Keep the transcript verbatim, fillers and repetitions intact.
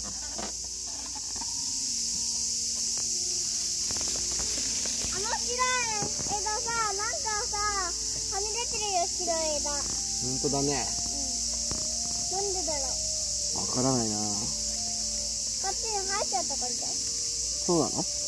あの白い枝さ、なんかさ、はみ出てるよ、白い枝。 ほんとだね。 うん。なんでだろう。 わからないな。 こっちに生えちゃったからだよ。 そうなの？